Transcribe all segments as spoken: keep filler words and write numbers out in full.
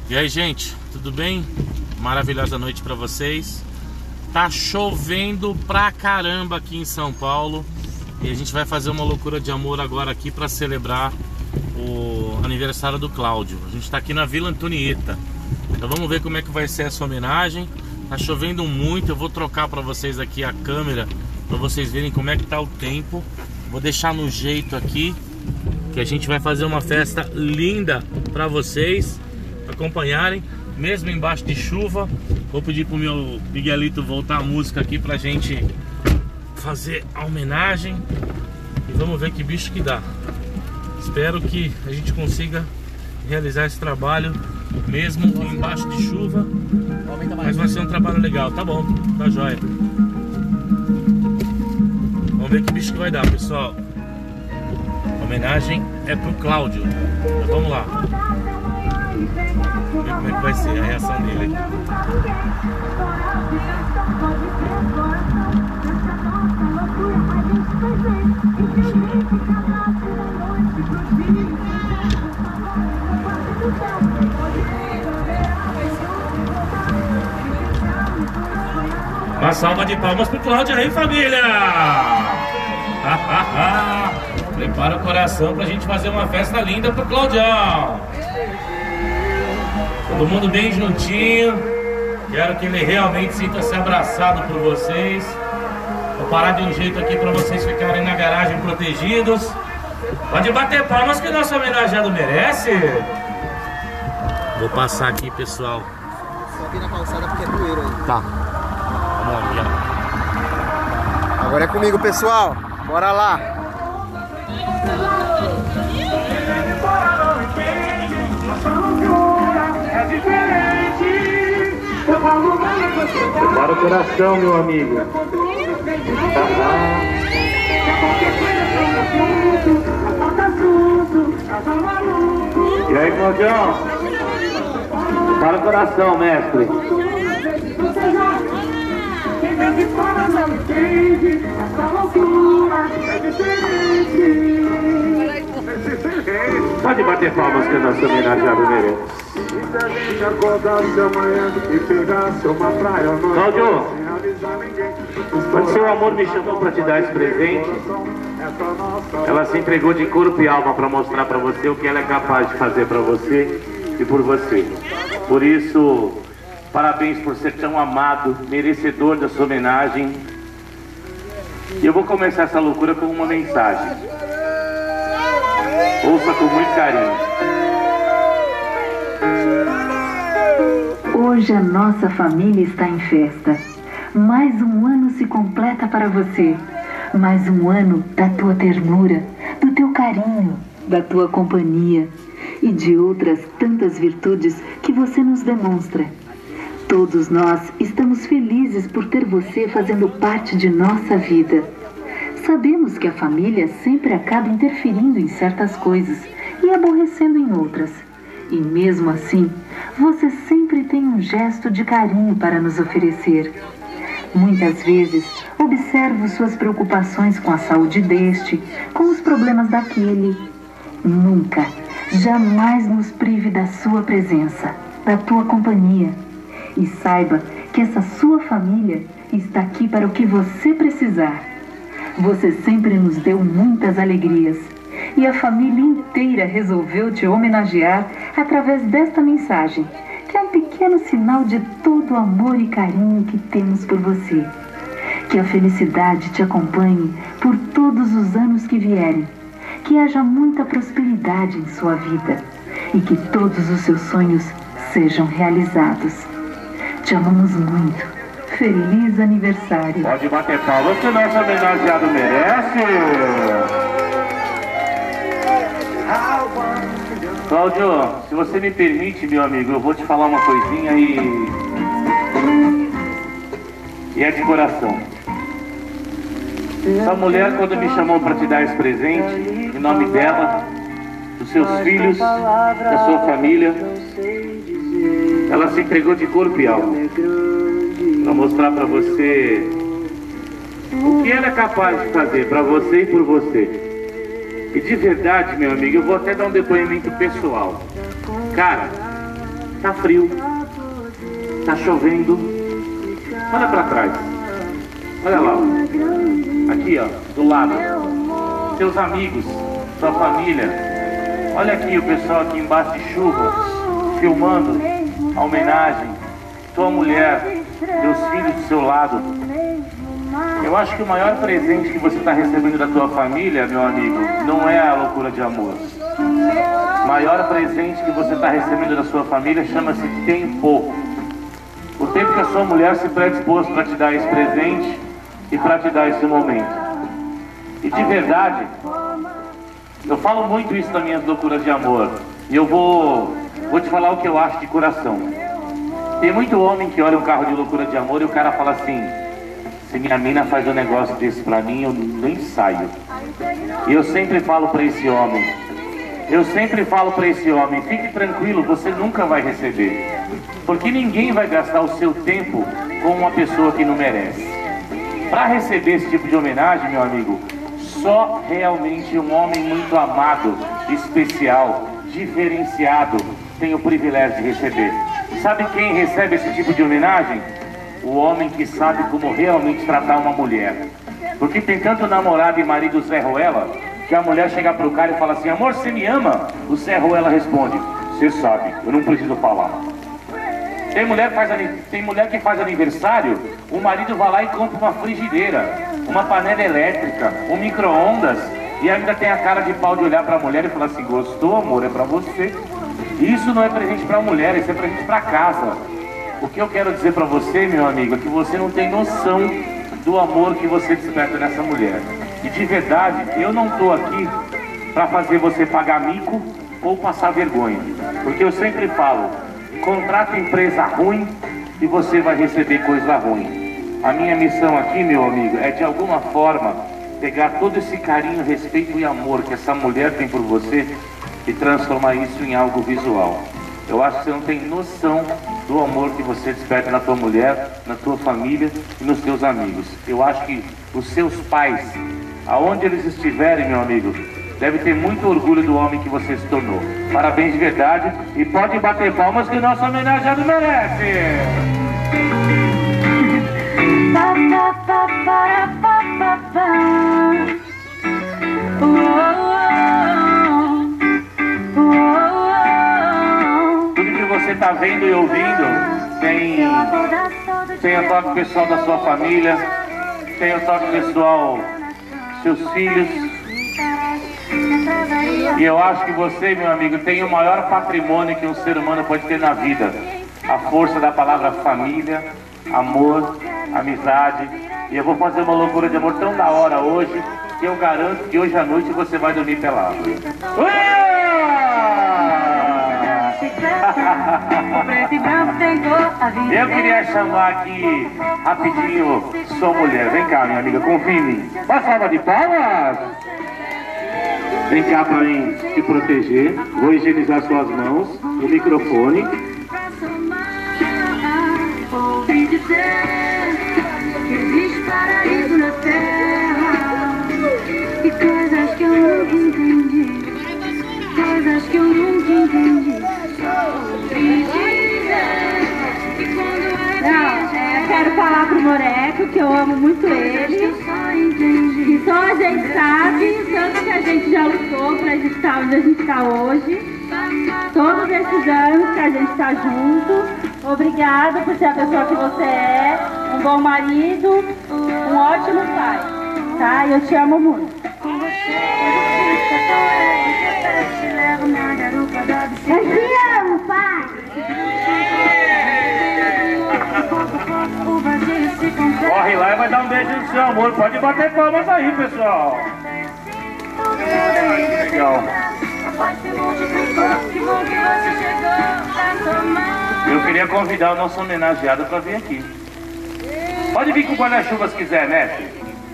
E aí, gente, tudo bem? Maravilhosa noite pra vocês. Tá chovendo pra caramba aqui em São Paulo e a gente vai fazer uma loucura de amor agora aqui pra celebrar o aniversário do Cláudio. A gente tá aqui na Vila Antonieta. Então vamos ver como é que vai ser essa homenagem. Tá chovendo muito, eu vou trocar pra vocês aqui a câmera pra vocês verem como é que tá o tempo. Vou deixar no jeito aqui que a gente vai fazer uma festa linda pra vocês acompanharem, mesmo embaixo de chuva. Vou pedir pro meu Miguelito voltar a música aqui pra gente fazer a homenagem e vamos ver que bicho que dá. Espero que a gente consiga realizar esse trabalho mesmo embaixo de chuva, mas vai ser um trabalho legal. Tá bom, tá jóia. Vamos ver que bicho que vai dar, pessoal. A homenagem é pro Cláudio. Então vamos lá. Ver como é que vai ser a reação dele. Uma salva de palmas pro Cláudio aí, família! Prepara o coração pra gente fazer uma festa linda pro Claudião. Todo mundo bem juntinho. Quero que ele realmente sinta-se abraçado por vocês. Vou parar de um jeito aqui para vocês ficarem na garagem protegidos. Pode bater palmas que o nosso homenageado merece. Vou passar aqui, pessoal. Só aqui na calçada porque é poeira aí. Tá. Vamos lá, já. Agora é comigo, pessoal. Bora lá. Prepara o coração, meu amigo. E aí, Claudião? Prepara o coração, mestre. Pode bater palmas que o nosso homenageado merece. Cláudio, quando seu amor me chamou para te dar esse presente, ela se entregou de corpo e alma para mostrar para você o que ela é capaz de fazer para você e por você. Por isso, parabéns por ser tão amado, merecedor da sua homenagem. E eu vou começar essa loucura com uma mensagem. Ouça com muito carinho. Hoje a nossa família está em festa. Mais um ano se completa para você. Mais um ano da tua ternura, do teu carinho, da tua companhia e de outras tantas virtudes que você nos demonstra. Todos nós estamos felizes por ter você fazendo parte de nossa vida. Sabemos que a família sempre acaba interferindo em certas coisas e aborrecendo em outras. E mesmo assim, você sempre tem um gesto de carinho para nos oferecer. Muitas vezes, observo suas preocupações com a saúde deste, com os problemas daquele. Nunca, jamais nos prive da sua presença, da tua companhia. E saiba que essa sua família está aqui para o que você precisar. Você sempre nos deu muitas alegrias. E a família inteira resolveu te homenagear através desta mensagem, que é um pequeno sinal de todo o amor e carinho que temos por você. Que a felicidade te acompanhe por todos os anos que vierem. Que haja muita prosperidade em sua vida e que todos os seus sonhos sejam realizados. Te amamos muito. Feliz aniversário. Pode bater palmas que o nosso homenageado merece. Cláudio, se você me permite, meu amigo, eu vou te falar uma coisinha e... E é de coração. Essa mulher, quando me chamou para te dar esse presente, em nome dela, dos seus filhos, da sua família, ela se entregou de corpo e alma para mostrar para você o que ela é capaz de fazer para você e por você. E de verdade, meu amigo, eu vou até dar um depoimento pessoal. Cara, Tá frio, tá chovendo. Olha pra trás. Olha lá. Aqui, ó, do lado. Seus amigos, sua família. Olha aqui o pessoal aqui embaixo de chuva, filmando a homenagem. Tua mulher, teus filhos do seu lado. Eu acho que o maior presente que você está recebendo da tua família, meu amigo, não é a loucura de amor. O maior presente que você está recebendo da sua família chama-se tempo. O tempo que a sua mulher se predispôs para te dar esse presente e para te dar esse momento. E de verdade, eu falo muito isso nas minhas loucuras de amor. E eu vou, vou te falar o que eu acho de coração. Tem muito homem que olha um carro de loucura de amor e o cara fala assim: se minha mina faz um negócio desse pra mim, eu nem saio. E eu sempre falo pra esse homem, eu sempre falo pra esse homem, fique tranquilo, você nunca vai receber. Porque ninguém vai gastar o seu tempo com uma pessoa que não merece. Para receber esse tipo de homenagem, meu amigo, só realmente um homem muito amado, especial, diferenciado, tem o privilégio de receber. Sabe quem recebe esse tipo de homenagem? O homem que sabe como realmente tratar uma mulher. Porque tem tanto namorado e marido Zé Ruela, que a mulher chega pro cara e fala assim: amor, você me ama? O Zé Ruela responde: você sabe, eu não preciso falar. Tem mulher, que faz, tem mulher que faz aniversário, o marido vai lá e compra uma frigideira, uma panela elétrica, um micro-ondas, e ainda tem a cara de pau de olhar pra mulher e falar assim: gostou, amor, é pra você. Isso não é presente pra mulher, isso é presente pra casa. O que eu quero dizer pra você, meu amigo, é que você não tem noção do amor que você desperta nessa mulher. E de verdade, eu não tô aqui pra fazer você pagar mico ou passar vergonha. Porque eu sempre falo, contrata empresa ruim e você vai receber coisa ruim. A minha missão aqui, meu amigo, é de alguma forma pegar todo esse carinho, respeito e amor que essa mulher tem por você e transformar isso em algo visual. Eu acho que você não tem noção do amor que você desperta na tua mulher, na tua família e nos teus amigos. Eu acho que os seus pais, aonde eles estiverem, meu amigo, deve ter muito orgulho do homem que você se tornou. Parabéns de verdade e pode bater palmas que o nosso homenageado merece. Tudo que você está vendo e ouvindo tem, tem o toque pessoal da sua família, tem o toque pessoal dos seus filhos. E eu acho que você, meu amigo, tem o maior patrimônio que um ser humano pode ter na vida. A força da palavra família, amor, amizade. E eu vou fazer uma loucura de amor tão da hora hoje, que eu garanto que hoje à noite você vai dormir pelado. Eu queria chamar aqui rapidinho sua mulher. Vem cá, minha amiga, confia em mim. Uma salva de palmas. Vem cá pra mim se proteger. Vou higienizar suas mãos, o microfone. Ouvi dizer que existe paraíso na terra e coisas que eu nunca entendi, coisas que eu nunca entendi. Ouvi dizer que quando eu não, é, quero falar pro Moreco que eu amo muito ele, que só a gente sabe, tanto que a gente já lutou pra gente estar onde a gente está hoje. Todos esses anos que a gente está junto. Obrigada por ser a pessoa que você é, um bom marido, um ótimo pai, tá? Eu te amo muito. Eu te amo, pai! Corre lá e vai dar um beijo no seu amor. Pode bater palmas aí, pessoal. Legal. Eu queria convidar o nosso homenageado para vir aqui. Pode vir com o guarda-chuva se quiser, mestre.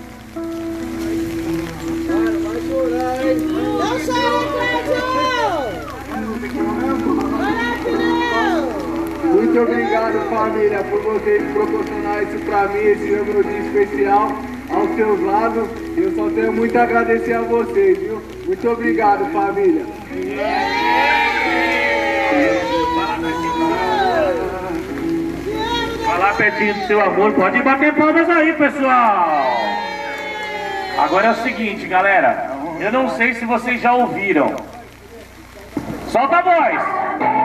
Não sai, Muito obrigado, família, por vocês proporcionar isso pra mim, esse ano dia especial aos seus lados. Eu só tenho muito a agradecer a vocês, viu? Muito obrigado, família. Yeah! lá pertinho do seu amor. Pode bater palmas aí, pessoal. Agora é o seguinte, galera. Eu não sei se vocês já ouviram. Solta a voz.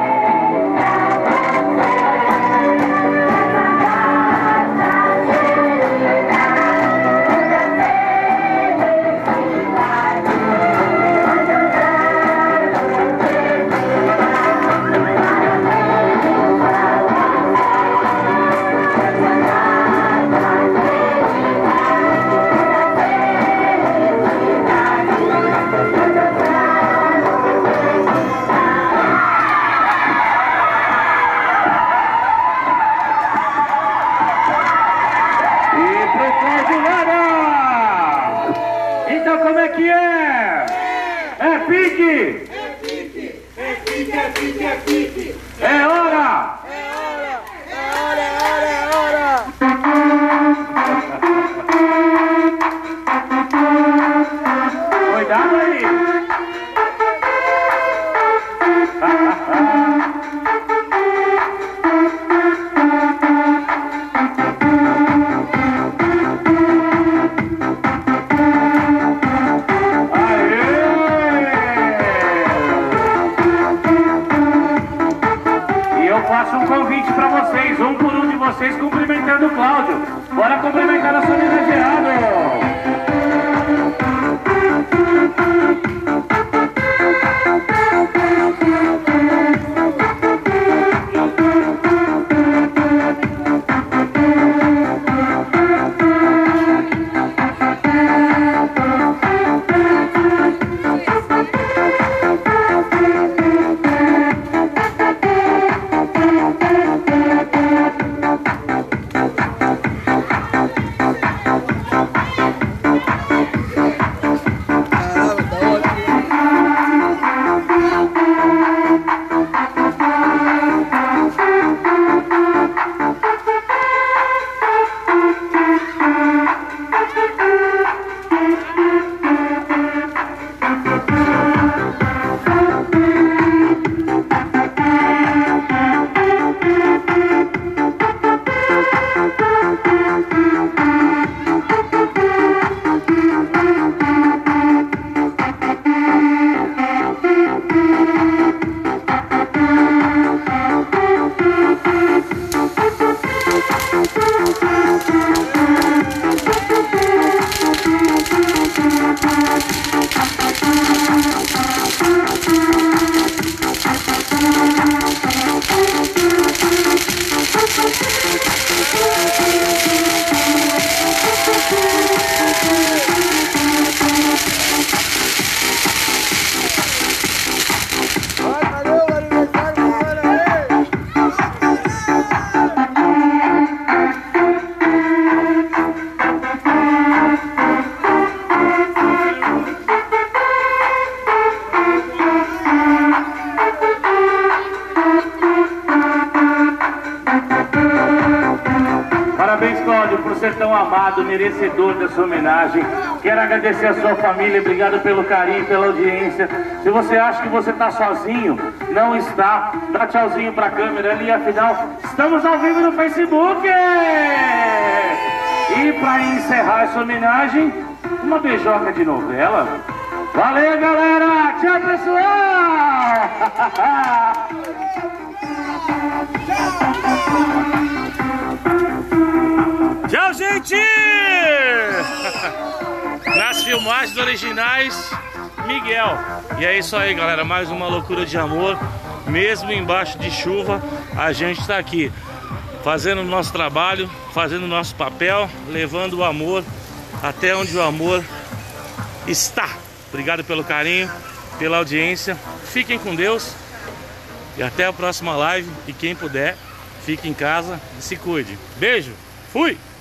Como é que é? É pique? É pique! É pique, é pique, é pique! É hora! É hora! É hora, é hora, é hora! Cuidado aí! Faço um convite para vocês, um por um de vocês cumprimentando o Cláudio. Bora cumprimentar nosso homenageado. Parabéns, Cláudio, por ser tão amado, merecedor dessa homenagem. Quero agradecer a sua família, obrigado pelo carinho, pela audiência. Se você acha que você está sozinho, não está. Dá tchauzinho para a câmera ali, afinal, estamos ao vivo no Facebook! E para encerrar essa homenagem, uma beijoca de novela. Valeu, galera! Tchau, pessoal! Tchau, gente! Nas filmagens originais, Miguel. E é isso aí, galera. Mais uma loucura de amor. Mesmo embaixo de chuva, a gente está aqui fazendo o nosso trabalho, fazendo o nosso papel, levando o amor até onde o amor está. Obrigado pelo carinho, pela audiência. Fiquem com Deus e até a próxima live. E quem puder, fique em casa e se cuide. Beijo, fui!